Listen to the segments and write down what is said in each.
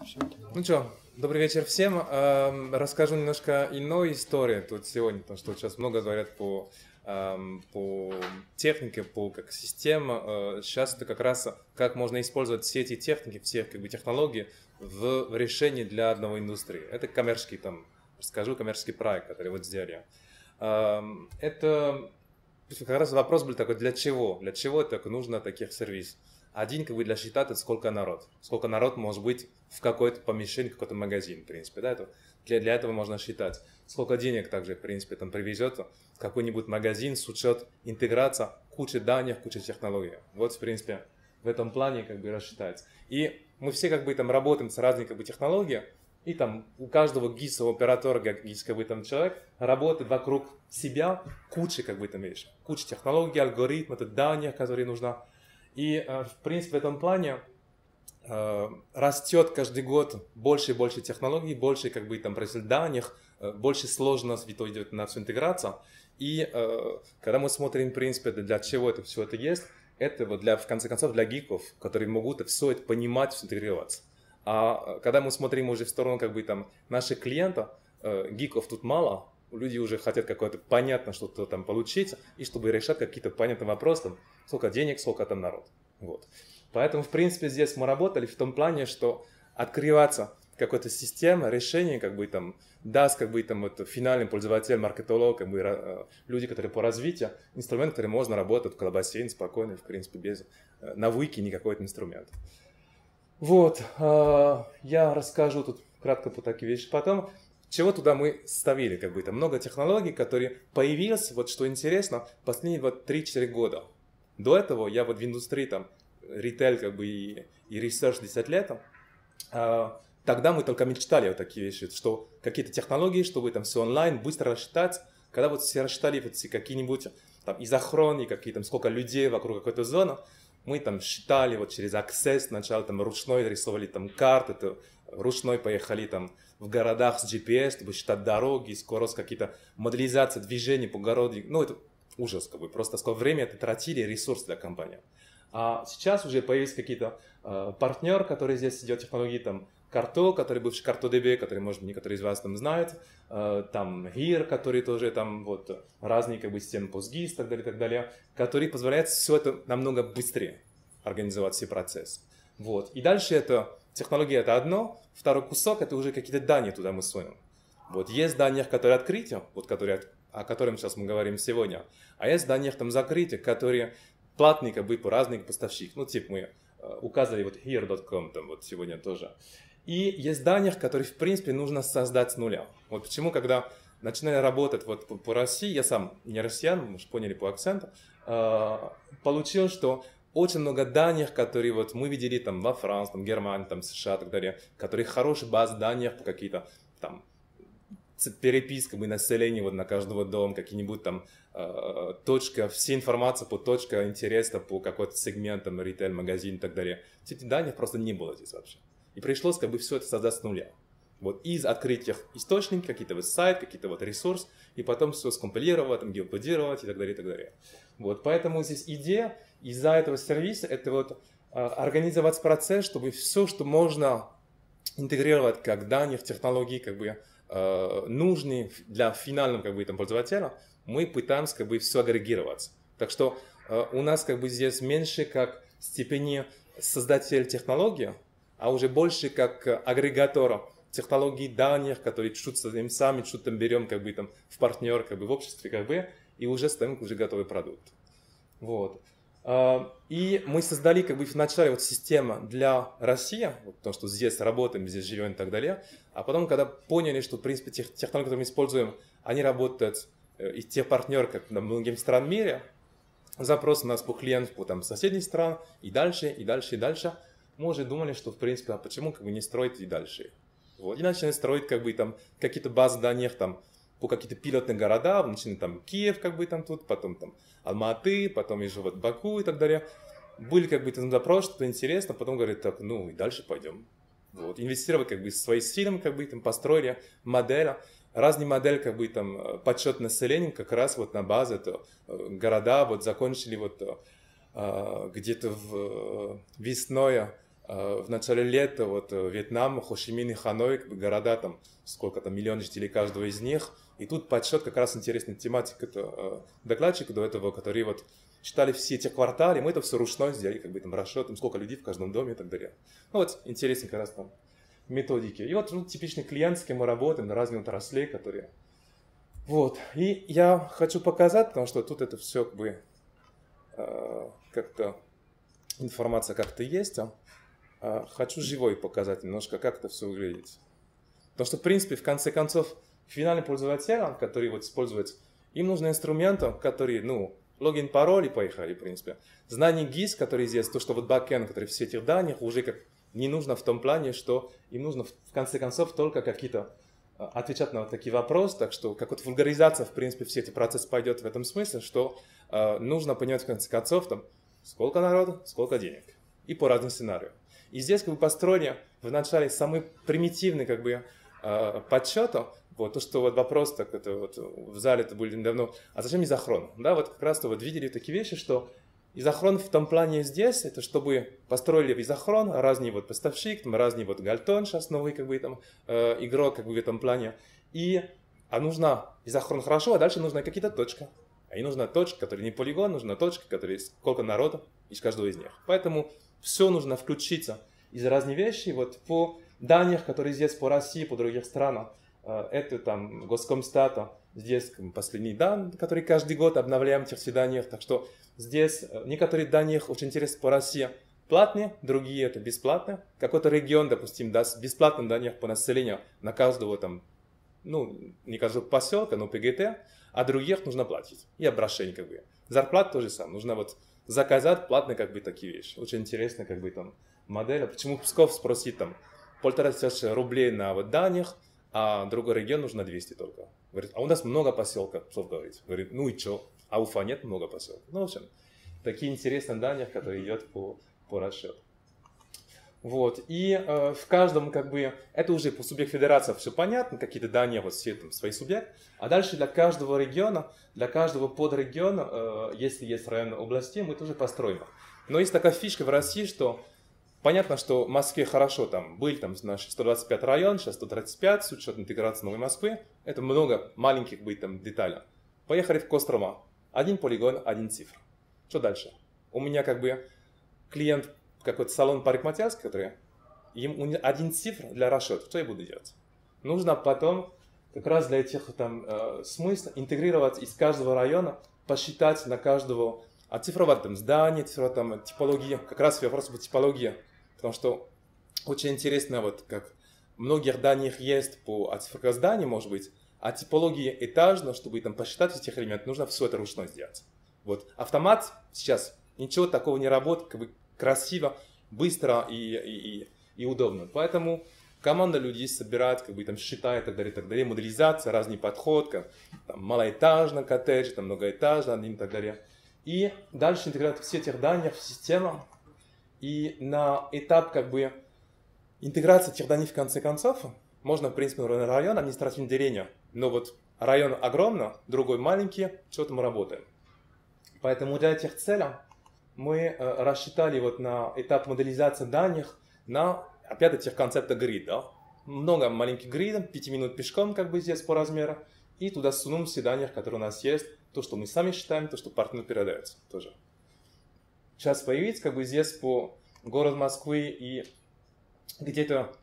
Ну что, добрый вечер всем. Расскажу немножко иной истории тут сегодня, потому что сейчас много говорят по технике, по как система. Сейчас это как раз как можно использовать все эти техники, все как бы технологии в решении для одной индустрии. Это коммерческий коммерческий проект, который вот сделали. Это как раз вопрос был такой, для чего? Для чего так нужно таких сервисов? Один как бы для счета это сколько народ может быть в какой-то помещении, в какой-то магазин, в принципе, да, это для этого можно считать. Сколько денег также, в принципе, там привезет в какой-нибудь магазин с учет интеграция, куча данных, куча технологий. Вот, в принципе, в этом плане как бы рассчитать. И мы все как бы там работаем с разными как бы технологиями, и там у каждого ГИСового оператора, ГИС как бы там человек работает вокруг себя куча как бы там вещей, куча технологий, алгоритмов, данных, которые нужны. И, в принципе, в этом плане растет каждый год больше и больше технологий, больше как бы там данных, больше сложность идет на всю интеграцию. И когда мы смотрим, в принципе, для чего это все это есть, это вот в конце концов, для гиков, которые могут все это понимать, все интегрироваться. А когда мы смотрим уже в сторону как бы там наших клиентов, гиков тут мало, люди уже хотят какое-то понятно что-то там получить, и чтобы решать какие-то понятные вопросы, там, сколько денег, сколько там народ. Вот. Поэтому, в принципе, здесь мы работали в том плане, что открываться какой-то система, решение, как бы там, даст, как бы там, вот, финальный пользователь, маркетолог, как бы, люди, которые по развитию, инструмент, который можно работать в колбасейн спокойно, в принципе, без навыки никакой инструмент. Вот, я расскажу тут кратко по таким вещам. Потом, чего туда мы ставили, как бы там много технологий, которые появились, вот что интересно, последние вот 3-4 года. До этого я вот в индустрии там, ритейл как бы и research 10 лет, тогда мы только мечтали о такие вещи, что какие-то технологии, чтобы там все онлайн, быстро рассчитать. Когда вот все рассчитали вот какие-нибудь там изохроны, какие там сколько людей вокруг какой-то зоны, мы там считали вот через Access, сначала там ручной рисовали там карты, то ручной поехали там в городах с GPS, чтобы считать дороги, скорость, какие-то моделизация движений по городу. Ну, это ужас, как бы, просто сколько времени это тратили, ресурс для компании. А сейчас уже появились какие-то партнеры, которые здесь идет технологии, там, Карто, который бывший CartoDB, который, может быть, некоторые из вас там знают, там, Here, который тоже там, вот, разные, как бы, системы PostGIS, и так далее, которые позволяют все это намного быстрее организовать все процессы. Вот. И дальше это, технология это одно, второй кусок, это уже какие-то данные туда мы сунем. Вот, есть данные, которые открытие, вот, о котором сейчас мы говорим сегодня, а есть данные там закрытия, которые платные, как бы, по разным поставщикам. Ну, типа, мы указывали вот here.com там вот сегодня тоже. И есть данные, которые, в принципе, нужно создать с нуля. Вот почему, когда начинали работать вот по России, я сам не россиян, мы же поняли по акценту, получил, что очень много данных, которые вот мы видели там во Франции, там, Германии, там, США и так далее, которые хорошие базы данных по какие-то там переписка населения вот на каждого дома, какие-нибудь там точка, вся информация по точке интереса, по какой-то сегментам, ритейл, магазин и так далее. Эти данных просто не было здесь вообще. И пришлось как бы все это создать с нуля. Вот из открытых источников, какие-то вот сайт, какие-то вот ресурсы, и потом все скомпилировать, там, геокодировать и так далее, и так далее. Вот, поэтому здесь идея из-за этого сервиса, это вот организовать процесс, чтобы все, что можно интегрировать как данных, технологий, как бы нужные для финального как бы, там, пользователя, мы пытаемся как бы все агрегировать. Так что у нас как бы здесь меньше как степени создателя технологии, а уже больше как агрегатора технологий данных, которые чуть-чуть создаем сами, чуть-чуть там берем как бы там в партнер, как бы в обществе, как бы, и уже ставим уже готовый продукт. Вот. И мы создали как бы вначале вот систему для России, вот, потому что здесь работаем, здесь живем и так далее. А потом, когда поняли, что в принципе технологии, которые мы используем, они работают из тех партнеров, как на многим странам мира, запрос у нас по клиентам по там, соседних стран и дальше, и дальше, и дальше. Мы уже думали, что в принципе, а почему как бы не строить и дальше. Вот. И начали строить как бы там какие-то базы данных там по какие-то пилотные города, начали там Киев как бы там тут, потом там Алматы, потом еще вот Баку и так далее. Были как бы там запрос, что-то интересно, потом говорят, так, ну и дальше пойдем. Вот. Инвестировали как бы свои силы, как бы там построили модели, разные модели как бы там подсчет населения, как раз вот на базе это города вот закончили вот где-то весной в начале лета вот Вьетнам, Хо Чи Мин и Ханой, как бы города там, сколько там, миллион жителей каждого из них. И тут подсчет как раз интересная тематика, это докладчик до этого, который вот считали все эти кварталы, мы это все ручной сделали, как бы там расчетом, сколько людей в каждом доме и так далее. Ну вот, интересно как раз там методики. И вот ну, типичный клиент, с кем мы работаем на разных отраслях, которые... Вот, и я хочу показать, потому что тут это все как бы как-то информация как-то есть, хочу живой показать немножко, как это все выглядит. Потому что, в принципе, в конце концов, финальный пользователь, который вот использует, им нужны инструменты, которые, ну, логин, пароль и поехали, в принципе. Знание GIS, который здесь, то, что вот бэкэнд, который все этих данных, уже как не нужно в том плане, что им нужно, в конце концов, только какие-то отвечать на вот такие вопросы, так что как вот вульгаризация, в принципе, все эти процессы пойдет в этом смысле, что нужно понимать, в конце концов, там, сколько народу, сколько денег, и по разным сценариям. И здесь как бы построили в начале самый примитивный как бы подсчета, вот то, что вот вопрос, так это вот в зале это были недавно, а зачем изохрон? Да, вот как раз-то вот видели такие вещи, что изохрон в том плане здесь, это чтобы построили изохрон, разные вот поставщик, там разные вот Гальтон, сейчас новый как бы там игрок как бы в этом плане, а нужна изохрон хорошо, а дальше нужна какие-то точка. А и нужна точка, которая не полигон, нужна точка, которая сколько народу из каждого из них. Поэтому все нужно включиться из разных вещей, вот по данных, которые здесь по России, по других странах, это там Госкомстата, здесь последний дан, который каждый год обновляем в тех свиданиях, так что здесь некоторые данные очень интересны по России платные, другие это бесплатные. Какой-то регион, допустим, даст бесплатные данные по населению на каждого там, ну, не каждого поселка, но ПГТ, а других нужно платить. И обращение как бы. Зарплата тоже самое, нужно вот заказать платные как бы такие вещи. Очень интересно как бы там модель. Почему Псков спросит там 1500 рублей на вот данных, а другой регион нужно 200 только. Говорит, а у нас много поселков, Псков говорит. Говорит, ну и что? А Уфа нет много поселков. Ну, в общем, такие интересные данные, которые идут по расчету. Вот, и в каждом, как бы, это уже по субъект федерации все понятно, какие-то данные, вот все там свои субъекты. А дальше для каждого региона, для каждого подрегиона, если есть район области, мы тоже построим. Но есть такая фишка в России, что понятно, что в Москве хорошо, там, были там наш 125 район, сейчас 135, с учетом интеграции Новой Москвы, это много маленьких будет там деталей. Поехали в Кострома, один полигон, один цифр. Что дальше? У меня как бы клиент, какой-то салон парикмахерский, который, ему один цифр для расчета, что я буду делать? Нужно потом как раз для этих там смысл интегрировать из каждого района, посчитать на каждого, оцифровать там здание, оцифровать там типологии, как раз вопрос по типологии, потому что очень интересно, вот как многих данных есть по оцифровке зданий, может быть, а типологии этажно, чтобы там посчитать этих элементов, нужно все это ручно сделать. Вот автомат сейчас ничего такого не работает, как бы красиво, быстро и удобно. Поэтому команда людей собирает, как бы там считает и так далее, моделизация, разный подход, как там, малоэтажный коттедж, там многоэтажный и так далее. И дальше интегрируют все эти данных в систему. И на этап как бы интеграции этих данных в конце концов, можно, в принципе, на район административное деление, но вот район огромный, другой маленький, что-то мы работаем. Поэтому для этих целей мы рассчитали вот на этап моделизации данных на, опять этих концепта грид, да? Много маленьких гридов, 5 минут пешком как бы здесь по размеру, и туда сунем все данные, которые у нас есть, то, что мы сами считаем, то, что партнер передается тоже. Сейчас появится как бы здесь по городу Москвы и где-то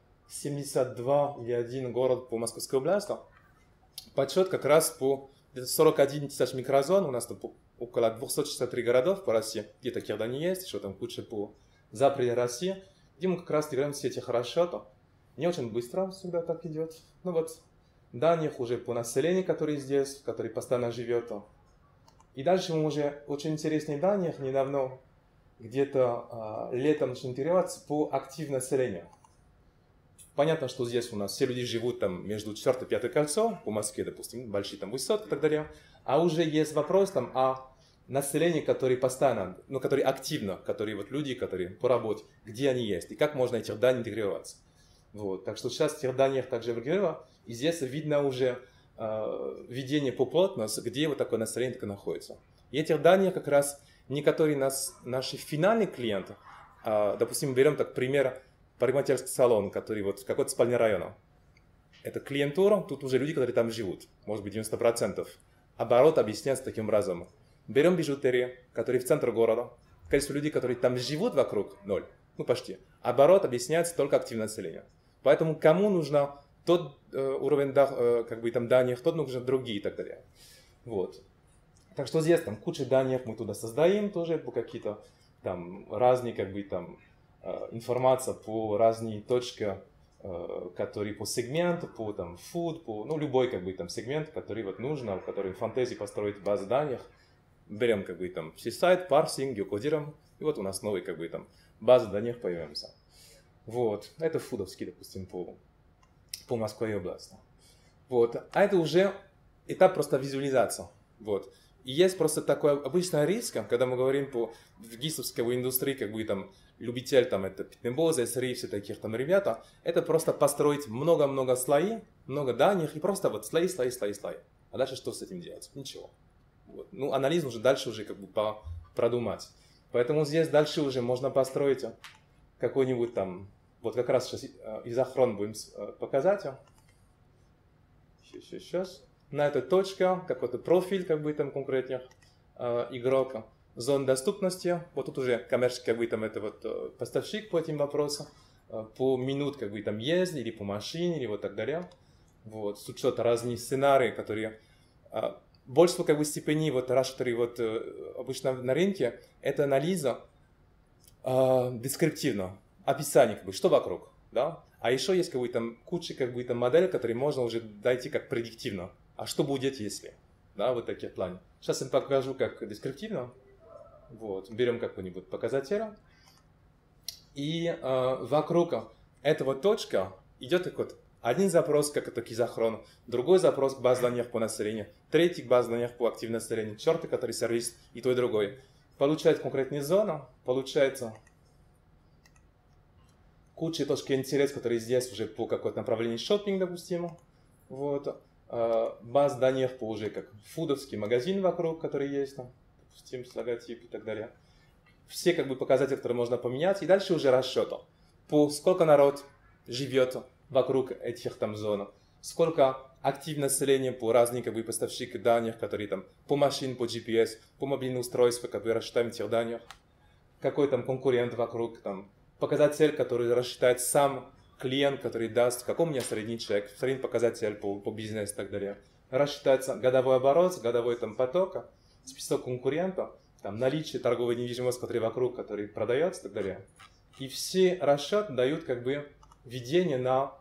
72 или 1 город по Московской области. Подсчет как раз по 41 тысяч микрозон, у нас там около 263 городов по России, где такие данные есть, что там куча по запреде России, где мы как раз играем все эти расчеты. Не очень быстро всегда так идет. Ну вот, данных уже по населению, который здесь, который постоянно живет. И дальше мы уже очень интересные данные, недавно где-то летом начали интегрироваться по активному населению. Понятно, что здесь у нас все люди живут там между 4 и 5 кольцо, по Москве, допустим, большие там высоты и так далее. А уже есть вопрос там о населении, которые постоянно, ну, которые активно, которые вот люди, которые по работе, где они есть, и как можно этих данных интегрироваться. Вот. Так что сейчас этих данных также интегрировано, и здесь видно уже введение по плотности, где вот такое население находится. И этих данных как раз некоторые наши финальные клиенты, допустим, берем так пример парикмахерский салон, который вот в какой-то спальне района. Это клиентура, тут уже люди, которые там живут, может быть 90%. Оборот объясняется таким образом. Берем бижутерию, которые в центре города. Количество людей, которые там живут вокруг, ноль. Ну почти. Оборот объясняется только активное население. Поэтому кому нужно тот уровень как бы, там, данных, тот нужно другие и так далее. Вот. Так что здесь там куча данных мы туда создаем тоже по какие-то там разные как бы там информация по разные точки, которые по сегменту, по там food, по ну любой как бы там сегмент, который вот нужно, который в фантазии построить базу данных. Берем как бы там все сайт, парсинг, геокодируем, и вот у нас новый как бы там база данных появится. Вот, это фудовский, допустим, по Москве и области. Вот, а это уже этап просто визуализации. Вот. И есть просто такой обычный риск, когда мы говорим в гисовской индустрии, как бы там любитель, там это Питнебоза, СРИ, все таких там ребята, это просто построить много-много слоев, много данных, и просто вот слои. А дальше что с этим делать? Ничего. Вот. Ну, анализ уже дальше уже как бы продумать. Поэтому здесь дальше уже можно построить какой-нибудь там, вот как раз сейчас изохрон будем показать. Сейчас. На этой точке какой-то профиль, как бы там конкретных игрока. Зона доступности. Вот тут уже коммерческий, как бы там это вот поставщик по этим вопросам. По минут, как бы там ездить, или по машине, или вот так далее. Вот, с учетом разных сценариев, которые большинство как бы степеней вот расширенных вот обычно на рынке, это анализа дескриптивно, описание как бы, что вокруг, да? А еще есть как бы там куча как бы там моделей, которые можно уже дойти как предиктивно. А что будет если, да, вот такие планы. Сейчас я им покажу как дескриптивно. Вот, берем какой-нибудь показатель. И вокруг этого точка идет вот один запрос, как это изохрон, другой запрос к базе данных по населению, третий к базе данных по активному населению, четвертый, который сервис, и то, и другой. Получается конкретная зона, получается куча точки интереса, которые здесь уже по какое-то направлению шоппинг, допустим. Вот. Баз данных по уже как фудовский магазин вокруг, который есть там, допустим, с логотип и так далее. Все как бы показатели, которые можно поменять, и дальше уже расчет. По сколько народ живет вокруг этих там зон, сколько активное население по разным как бы поставщикам данных, которые там по машин, по GPS, по мобильному устройству, как бы рассчитаем этих данных, какой там конкурент вокруг, там показатель, который рассчитает сам клиент, который даст, какой у меня средний чек, средний показатель по бизнесу и так далее. Рассчитается годовой оборот, годовой там поток, список конкурентов, там наличие торговой недвижимости, который вокруг, который продается и так далее. И все расчеты дают как бы введение на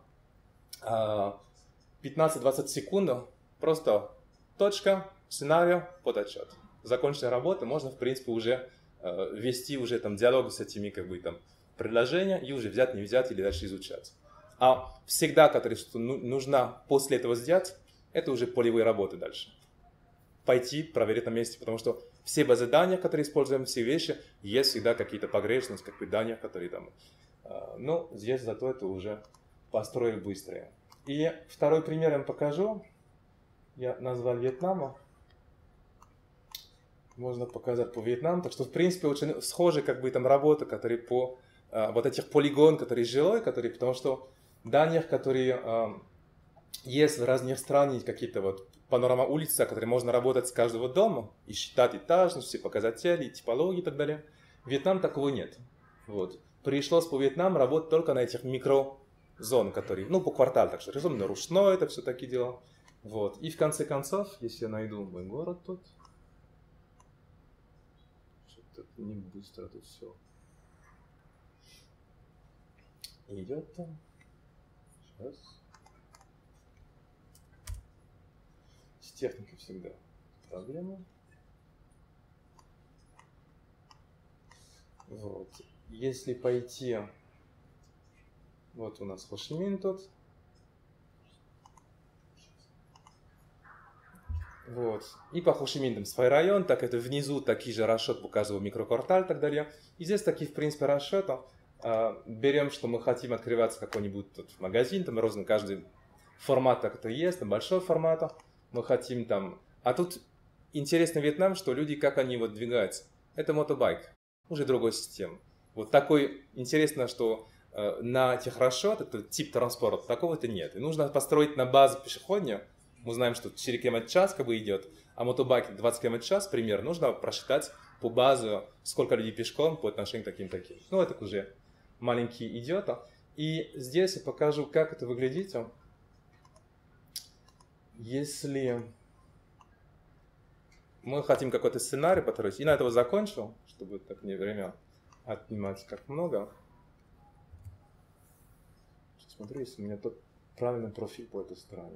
15-20 секунд, просто точка, сценарий, подотчет. Законченная работа, можно в принципе уже вести уже там диалог с этими как бы там предложения и уже взять, не взять или дальше изучать. А всегда, который что нужно после этого сделать, это уже полевые работы дальше. Пойти, проверить на месте, потому что все базы данных, которые используем, все вещи, есть всегда какие-то погрешности, как бы данных, которые там. Но здесь зато это уже построили быстрее. И второй пример я вам покажу. Я назвал Вьетнама. Можно показать по Вьетнаму. Так что, в принципе, очень схожи как бы там работы, которые по вот этих полигон, которые жилой, которые, потому что данных, которые есть в разных странах, какие-то вот панорама улицы, которые можно работать с каждого дома и считать этажность, все показатели, типологии и так далее. Вьетнам такого нет. Вот. Пришлось по Вьетнаму работать только на этих микрозон, которые, ну, по кварталу, так что разумно, ручное это все такие дела. Вот. И в конце концов, если я найду мой город тут, что-то не быстро тут все идет там. Сейчас. С техникой всегда проблема. Вот. Если пойти, вот у нас Хошимин тут. Вот. И по Хошимин свой район, так это внизу такие же расчеты по каждому микрокварталу и так далее. И здесь такие, в принципе, расчеты. Берем, что мы хотим открываться какой-нибудь тут магазин, там розно каждый формат так это есть, там большой формат. Мы хотим там... А тут интересно Вьетнам, что люди, как они вот двигаются. Это мотобайк, уже другой системы. Вот такой, интересно, что на техрасчет, это тип транспорта, такого-то нет. И нужно построить на базе пешеходня. Мы знаем, что 4 км в час как бы идет, а мотобайк 20 км в час примерно. Нужно просчитать по базе, сколько людей пешком по отношению к таким-таким. Ну, это уже маленький идет. И здесь я покажу, как это выглядит. Если мы хотим какой-то сценарий построить, и на этого закончил, чтобы так не время отнимать как много. Смотрю, если у меня тут правильный профиль по этой стороне.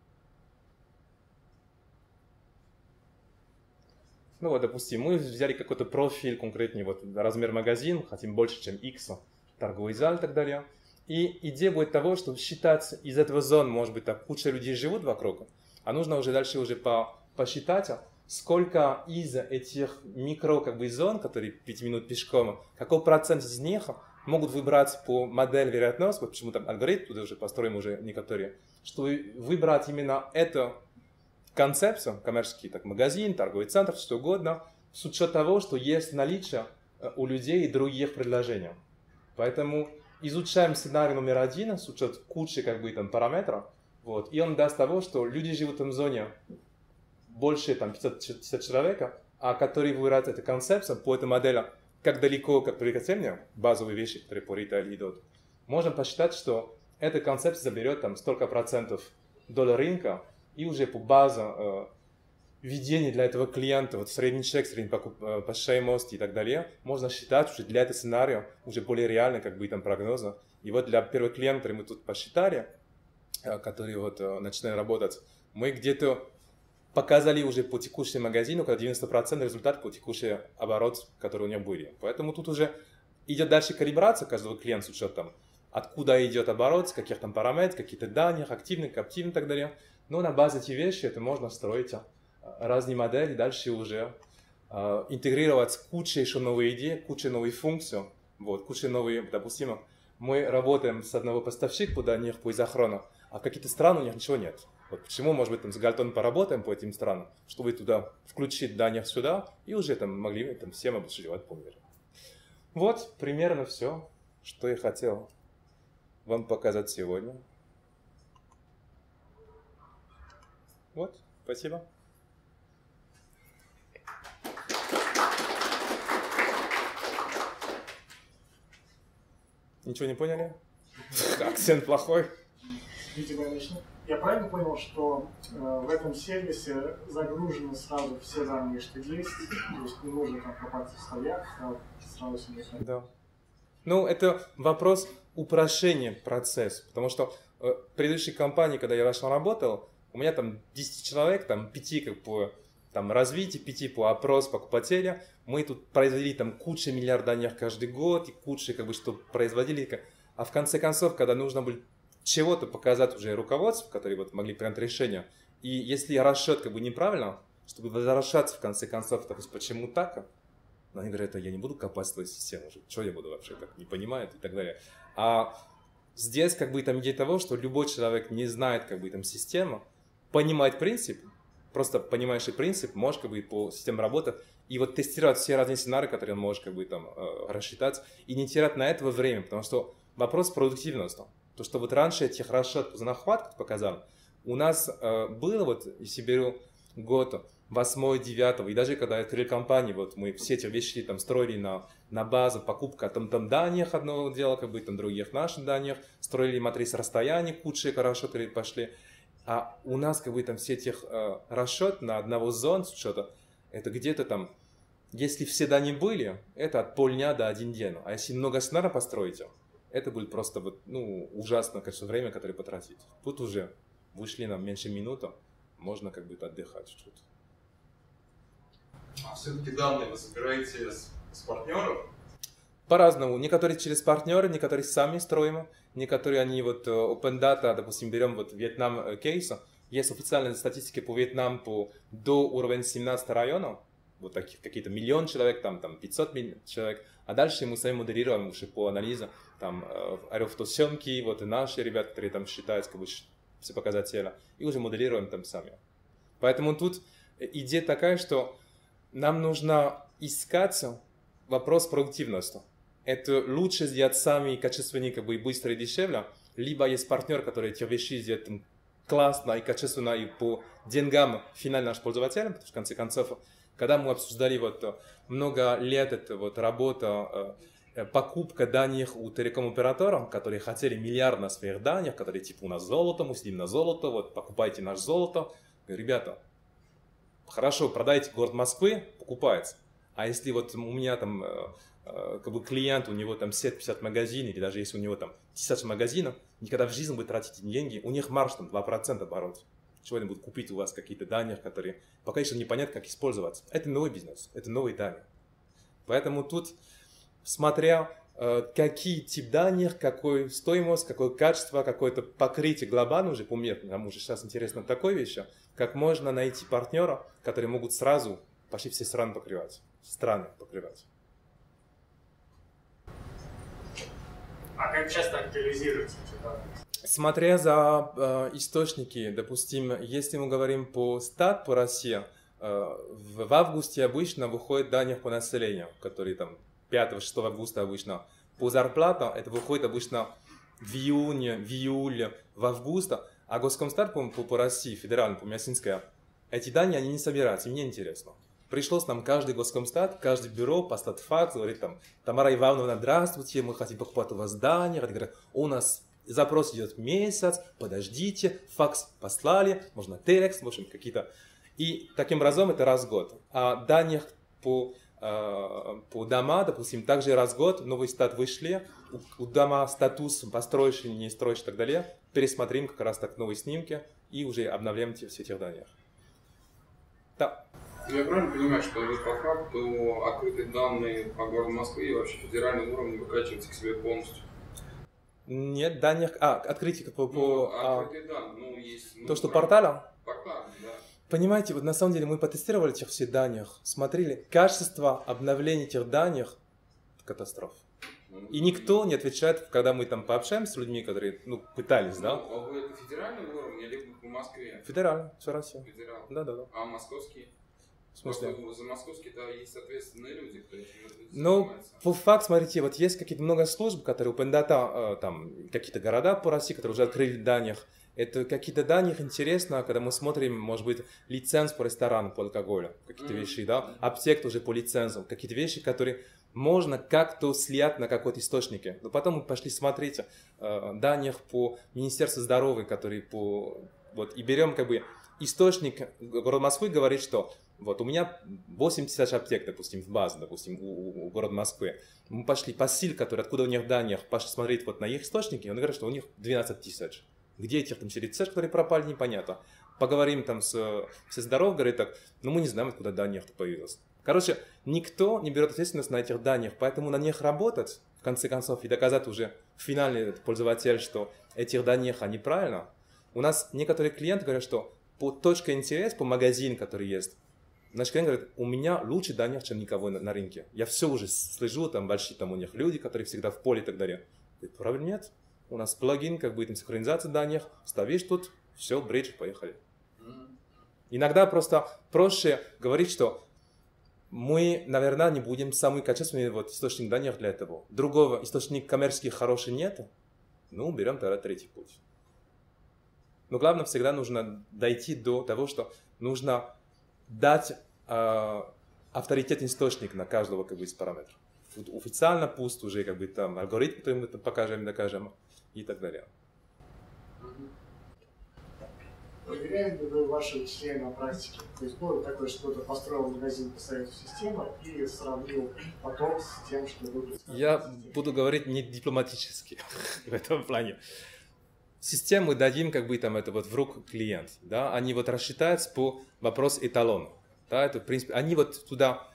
Ну вот, допустим, мы взяли какой-то профиль конкретный, вот размер магазин, хотим больше, чем X, торговый зал и так далее. И идея будет того, чтобы считать из этого зон, может быть, так куча людей живут вокруг, а нужно уже дальше уже посчитать, сколько из этих микро как бы зон, которые 5 минут пешком, какой процент из них могут выбрать по модели вероятности, вот почему там алгоритм, туда уже построим уже некоторые, чтобы выбрать именно эту концепцию, коммерческий так, магазин, торговый центр, что угодно, с учетом того, что есть наличие у людей других предложений. Поэтому изучаем сценарий номер 1 с учетом кучи как бы, там, параметров, вот, и он даст того, что люди живут в этом зоне больше там, 550 человек, а которые выбирают эту концепцию по этой модели, как далеко, как привлекательнее, базовые вещи, которые по ритейлу идут, можно посчитать, что эта концепция заберет там столько процентов доли рынка, и уже по базе введения для этого клиента, вот средний чек, средний посещаемость и так далее, можно считать уже для этого сценария уже более реально, как бы там прогноза. И вот для первого клиента, который мы тут посчитали, который вот начинает работать, мы где-то показали уже по текущему магазину, когда 90% результат по текущему обороту, который у него были. Поэтому тут уже идет дальше калибрация каждого клиента с учетом, откуда идет оборот, с каких там параметров, какие-то данных, активных и так далее. Но на базе этих вещей это можно строить разные модели, дальше уже интегрировать кучу еще новых идей, кучу новых функций, вот, кучу новых, допустим, мы работаем с одного поставщика по данных по изохрону, а в какие-то страны у них ничего нет. Вот почему, может быть, там с Гальтон поработаем по этим странам, чтобы туда включить данных сюда и уже там могли там всем обслуживать по миру. Вот примерно все, что я хотел вам показать сегодня. Вот, спасибо. Ничего не поняли? Акцент плохой. Видимо, я начну. Я правильно понял, что в этом сервисе загружены сразу все данные, что есть, то есть не нужно там копаться в столях, а сразу себе. Да. Ну, это вопрос упрощения процесса, потому что в предыдущей компании, когда я раньше работал, у меня там 10 человек, там 5 как по там, развитию, 5 по опросу покупателя. Мы тут произвели там кучу миллиард данных каждый год, и кучу как бы что производили. А в конце концов, когда нужно было чего-то показать уже руководству, которые вот могли принять решение, и если расчет как бы неправильно, чтобы возвращаться в конце концов, то есть почему так, но они говорят, я не буду копать в твою систему, что я буду вообще так не понимают и так далее. А здесь как бы там идея того, что любой человек не знает как бы там систему, понимает принцип, просто понимаешь и принцип, можешь как бы по системе работать и вот тестировать все разные сценарии, которые он может как бы там рассчитать и не терять на это время, потому что вопрос продуктивности. То, что вот раньше этих расчетов за нахват, как показал, у нас было вот, если беру год 8-9, и даже когда открыли компанию, вот мы все эти вещи там строили на базу покупка там данных одного дела, как бы там других наших данных, строили матрицу расстояний, куча расчеты пошли. А у нас как бы там все этих расчет на одного зон с учета, это где-то там, если все данные были, это от полдня до 1 день. А если много сценариев построите, это будет просто вот, ну, ужасно, конечно, время, которое потратить. Тут уже вышли нам меньше минуты, можно как бы отдыхать чуть-чуть. А все-таки данные вы собираете с партнеров? По-разному. Некоторые через партнеры, некоторые сами строим, некоторые они вот open data, допустим, берем вот Вьетнам кейс. Есть официальные статистики по Вьетнаму до уровня 17 районов, вот таких какие-то миллион человек, там 500 человек, а дальше мы сами моделируем уже по анализу, там аэрофотосъемки, вот и наши ребята, которые там считают как бы все показатели, и уже моделируем там сами. Поэтому тут идея такая, что нам нужно искать вопрос продуктивности. это лучше сделать сами качественнее, как бы и быстро и дешевле, либо есть партнер, который эти вещи сделает классно и качественно и по деньгам финальным наш пользователь, потому что в конце концов, когда мы обсуждали вот много лет это вот работа, покупка данных у телеком-операторов, которые хотели миллиард на своих данных, которые типа у нас золото, мы сидим на золото, вот покупайте наше золото. Говорю, ребята, хорошо, продайте город Москвы, покупается. А если вот у меня там как бы клиент, у него там 50 магазинов, или даже если у него там 1000 магазинов, никогда в жизни вы тратите деньги, у них марж там 2% оборот. Чего они будут купить у вас какие-то данные, которые пока еще непонятно, как использоваться. Это новый бизнес, это новые данные. Поэтому тут, смотря какие тип данных, какую стоимость, какое качество, какое-то покрытие глобально уже по миру, нам уже сейчас интересно такой вещи, как можно найти партнера, которые могут сразу почти все страны покрывать. А как часто актуализируются эти данные? Смотря за источники, допустим, если мы говорим по стат, по России, в августе обычно выходят данные по населению, которые там 5-6 августа обычно. По зарплатам это выходит обычно в июне, в июле, в августе, а Госкомстат по России, федеральный, по Мясинской, эти данные они не собираются, мне интересно. Пришлось нам каждый Госкомстат, каждое бюро послать факс, говорит там, Тамара Ивановна, здравствуйте, мы хотим покупать у вас данные. Они говорят, у нас запрос идет месяц, подождите, факс послали, можно телекс, в общем, какие-то. И таким образом это раз в год. А данных по дома, допустим, также раз в год новый стат вышли, у дома статус построишь, не строишь и так далее, пересмотрим как раз так новые снимки и уже обновляем все этих данных. Да. Я правильно понимаю, что вы по факту открытые данные по городу Москвы и вообще федеральном уровне выкачиваете к себе полностью? Нет, данных... открытие открытые данные, есть... То, что портала? Портал, да. Понимаете, вот на самом деле мы потестировали этих все данных, смотрели, качество обновления этих данных – катастрофа. И никто не отвечает, когда мы там пообщаемся с людьми, которые, пытались, да? А вы это федеральный уровень или по Москве? Федерально, все Россия. Федерал. Да. А московские? В смысле? За московские-то есть ответственные люди, кто этим занимается. По факту, смотрите, вот есть какие-то много служб, которые Open Data, там, какие-то города по России, которые уже открыли данных. Это какие-то данных интересно, когда мы смотрим, может быть, лиценз по ресторану, по алкоголю, какие-то вещи, да? Аптек тоже по лицензам, какие-то вещи, которые можно как-то слить на какой-то источнике. Но потом мы пошли смотреть данных по Министерству здоровья, которые вот, и берем как бы источник, город Москвы говорит, что вот у меня 80 тысяч аптек, допустим, в базе, допустим, у города Москвы. Мы пошли по СИЛ, откуда у них данных, пошли смотреть вот на их источники, и он говорит, что у них 12 тысяч. Где этих там 4 тысяч, которые пропали, непонятно. Поговорим там все здоровы, говорит так, мы не знаем, откуда данных появилось. Короче, никто не берет ответственность на этих данных, поэтому на них работать, в конце концов, и доказать уже финальный пользователь, что этих данных, они правильно. У нас некоторые клиенты говорят, что по точке интереса, по магазину, который есть, наш клиент говорит, у меня лучше данных, чем никого на рынке. Я все уже слежу, там большие там у них люди, которые всегда в поле и так далее. Говорит, правильно, нет. У нас плагин, как бы там синхронизация данных, ставишь тут, все, бридж, поехали. Иногда просто проще говорить, что мы, наверное, не будем самый качественный вот источник данных для этого. Другого источника коммерческих хороший нет, берем тогда третий путь. Но главное, всегда нужно дойти до того, что нужно дать авторитетный источник на каждого как бы из параметров. Официально пусть уже как бы там алгоритм, который мы покажем, докажем и так далее. Проверяем ли вы ваши вычисления на практике? То есть было такое, что кто-то построил магазин по совету системы и сравнил поток с тем, что вы представляете? Я буду говорить не дипломатически в этом плане. Систему дадим как бы там это вот в руку клиент, да, они вот рассчитаются по вопросу эталона, да, это в принципе, они вот туда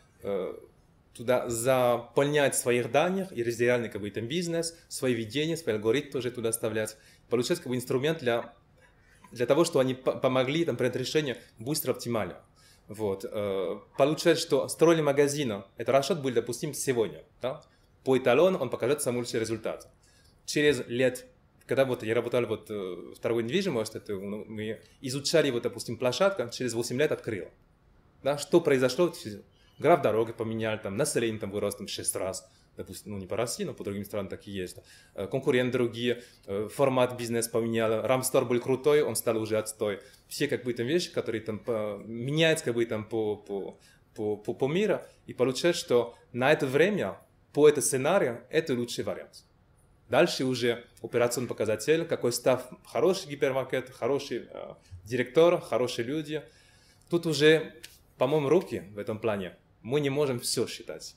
заполняют своих данных и разделяют как бы там бизнес, свои видения, свои алгоритмы тоже туда вставлять, получается как бы инструмент для того, чтобы они помогли там принять решение быстро, оптимально. Вот. Получается, что строили магазин, это расчет был, допустим, сегодня, да, по эталону он покажет самый лучший результат. Через лет, когда вот я работал вот в торговой недвижимости, мы изучали вот, допустим, площадку, через 8 лет открыл. Да, что произошло? Граф дороги поменяли, там, население там выросло 6 раз. допустим, ну не по России, но по другим странам так и есть. Конкуренты другие, формат бизнеса поменял, Рамстор был крутой, он стал уже отстой. Все как бы там вещи, которые там меняются как бы там по миру, и получается, что на это время, по этому сценарию, это лучший вариант. Дальше уже операционный показатель, какой став хороший гипермаркет, хороший директор, хорошие люди. Тут уже, по-моему, руки в этом плане. Мы не можем все считать.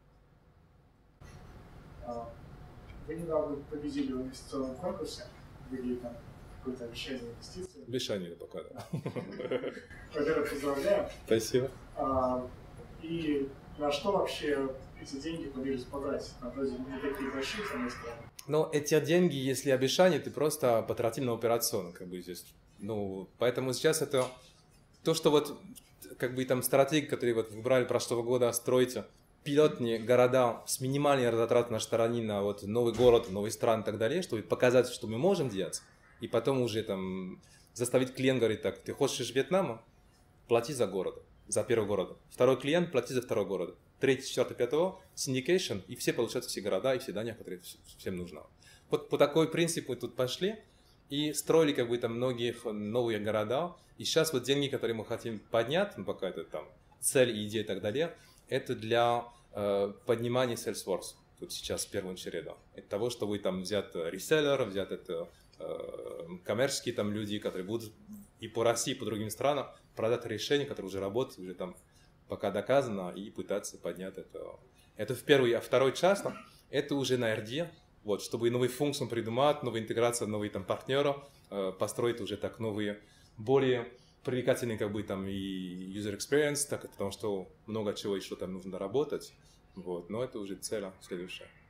Вы недавно победили в инвестиционном конкурсе, были там какое-то обещание инвестиций. Обещание пока, да. Во-первых, поздравляю. Спасибо. И на что вообще эти деньги планируете потратить? Вроде не такие большие, с одной стороны. Но эти деньги, если обещание, ты просто потратил на операционную, как бы здесь. Ну, поэтому сейчас это то, что вот, как бы там стратегии, которые вот выбрали прошлого года, строить пилотные города с минимальной затратой на стороне на вот новый город, новый стран и так далее, чтобы показать, что мы можем делать, и потом уже там заставить клиента говорить так: ты хочешь Вьетнама, плати за город, за первый город. Второй клиент, плати за второй город. Третий, четвертый, пятого, syndication, и все получают все города и все здания, которые всем нужно. Вот по такой принципу мы тут пошли и строили как бы там многие новые города. И сейчас вот деньги, которые мы хотим поднять, ну пока это там цель, идея и так далее, это для поднимания Salesforce. Тут сейчас в первую очередь, да. Это того, чтобы там взять реселлер, взять это коммерческие там люди, которые будут и по России, и по другим странам продать решения, которые уже работают, уже там пока доказано, и пытаться поднять это. Это в первый, а второй час, это уже на RD, вот, чтобы новые функции придумать, новая интеграция, новые там партнеры, построить уже так новые, более привлекательные как бы там и user experience, так, потому что много чего еще там нужно доработать, вот, но это уже цель следующая.